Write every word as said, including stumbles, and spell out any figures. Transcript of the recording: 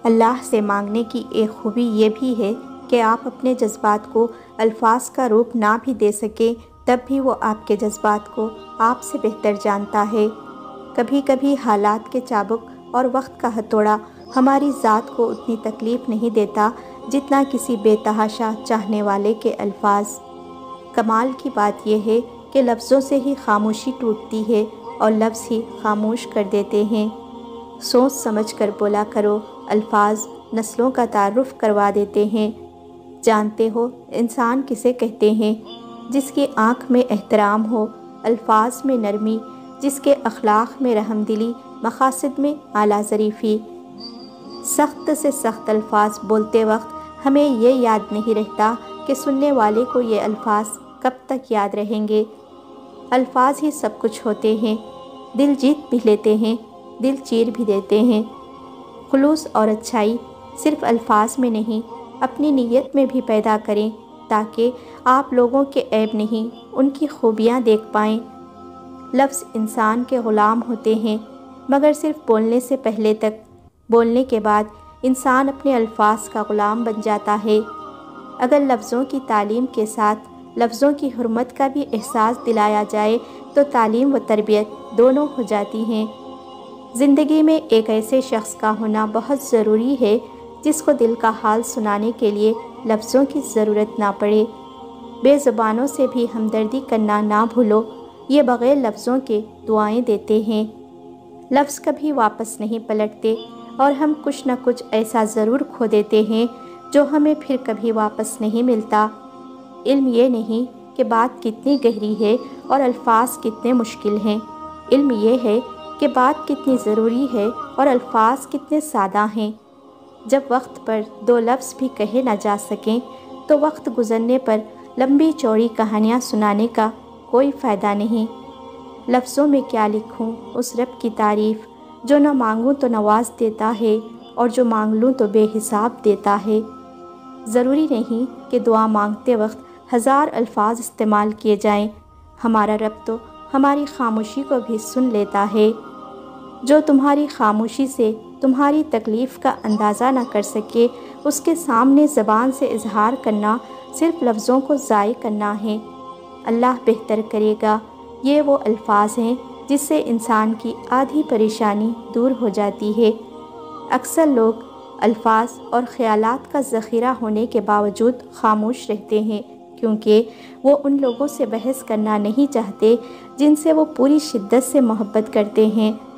اللہ سے مانگنے کی ایک خوبی یہ بھی ہے کہ آپ اپنے جذبات کو الفاظ کا روپ نہ بھی دے سکیں تب بھی وہ آپ کے جذبات کو آپ سے بہتر جانتا ہے۔ کبھی کبھی حالات کے چابک اور وقت کا ہتھوڑا ہماری ذات کو اتنی تکلیف نہیں دیتا جتنا کسی بے تحاشا چاہنے والے کے الفاظ۔ کمال کی بات یہ ہے کہ لفظوں سے ہی خاموشی ٹوٹتی ہے اور لفظ ہی خاموش کر دیتے ہیں۔ سوچ سمجھ کر بولا کرو، الفاظ نسلوں کا تعارف کروا دیتے ہیں۔ جانتے ہو انسان کسے کہتے ہیں؟ جس کی آنکھ میں احترام ہو، الفاظ میں نرمی، جس کے اخلاق میں رحم دلی، مقاصد میں اعلیٰ ظریفی۔ سخت سے سخت الفاظ بولتے وقت ہمیں یہ یاد نہیں رہتا کہ سننے والے کو یہ الفاظ کب تک یاد رہیں گے۔ الفاظ ہی سب کچھ ہوتے ہیں، دل جیت بھی لیتے ہیں، دل چیر بھی دیتے ہیں۔ خلوص اور اچھائی صرف الفاظ میں نہیں، اپنی نیت میں بھی پیدا کریں تاکہ آپ لوگوں کے عیب نہیں، ان کی خوبیاں دیکھ پائیں۔ لفظ انسان کے غلام ہوتے ہیں، مگر صرف بولنے سے پہلے تک۔ بولنے کے بعد انسان اپنے الفاظ کا غلام بن جاتا ہے۔ اگر لفظوں کی تعلیم کے ساتھ لفظوں کی حرمت کا بھی احساس دلایا جائے تو تعلیم و تربیت دونوں ہو جاتی ہیں۔ زندگی میں ایک ایسے شخص کا ہونا بہت ضروری ہے جس کو دل کا حال سنانے کے لیے لفظوں کی ضرورت نہ پڑے۔ بے زبانوں سے بھی ہمدردی کرنا نہ بھولو، یہ بغیر لفظوں کے دعائیں دیتے ہیں۔ لفظ کبھی واپس نہیں پلٹتے اور ہم کچھ نہ کچھ ایسا ضرور کھو دیتے ہیں جو ہمیں پھر کبھی واپس نہیں ملتا۔ علم یہ نہیں کہ بات کتنی گہری ہے اور الفاظ کتنے مشکل ہیں، علم یہ ہے کہ بات کتنی ضروری ہے اور الفاظ کتنے سادہ ہیں۔ جب وقت پر دو لفظ بھی کہے نہ جا سکیں تو وقت گزرنے پر لمبی چوڑی کہانیاں سنانے کا کوئی فائدہ نہیں۔ لفظوں میں کیا لکھوں اس رب کی تعریف جو نہ مانگوں تو نواز دیتا ہے اور جو مانگ لوں تو بے حساب دیتا ہے۔ ضروری نہیں کہ دعا مانگتے وقت ہزار الفاظ استعمال کیے جائیں، ہمارا رب تو ہماری خاموشی کو بھی سن لیتا ہے۔ جو تمہاری خاموشی سے تمہاری تکلیف کا اندازہ نہ کر سکے، اس کے سامنے زبان سے اظہار کرنا صرف لفظوں کو ضائع کرنا ہے۔ اللہ بہتر کرے گا، یہ وہ الفاظ ہیں جس سے انسان کی آدھی پریشانی دور ہو جاتی ہے۔ اکثر لوگ الفاظ اور خیالات کا ذخیرہ ہونے کے باوجود خاموش رہتے ہیں کیونکہ وہ ان لوگوں سے بحث کرنا نہیں چاہتے جن سے وہ پوری شدت سے محبت کرتے ہیں۔